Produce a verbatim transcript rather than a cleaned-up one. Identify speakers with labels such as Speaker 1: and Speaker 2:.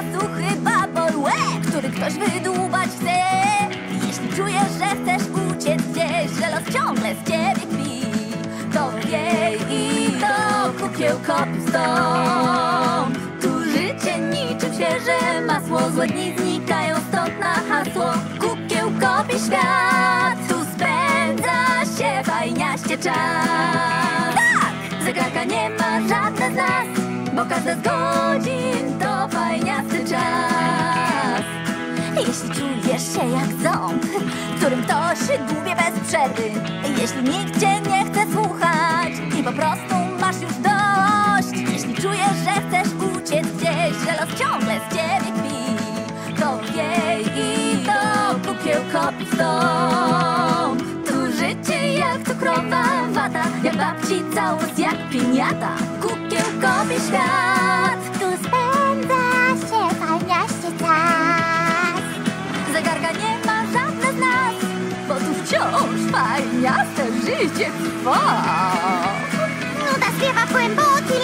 Speaker 1: suchy babol łeb, który ktoś wydłubać chce. Jeśli czujesz, że chcesz uciec gdzieś, że los ciągle z ciebie kpi, to wiej i to kukiełko stąd. Tu życie niczym świeże masło, złe dni znikają stąd na hasło. Kukiełkowi świat, tu spędza się fajniaście czas. Tak! Zegarka nie ma żadne z nas, bo każde z godzin to fajniasty czas. Jeśli czujesz się jak ząb, którym ktoś dłubie bez przerwy, jeśli nikt cię nie chce słuchać i po prostu masz już dość, jeśli czujesz, że chcesz uciec gdzieś, że los ciągle z ciebie kpi, to wiej i to kukiełko stąd. Tu życie jak cukrowa wata, jak babci całus, jak piniata. Kukiełkowi świat,
Speaker 2: Tu spędza się fajniaście czas.
Speaker 1: zegarka nie ma żadne z nas, bo tu wciąż fajniaste życie trwa.
Speaker 2: Nuda śpiewa w głębokim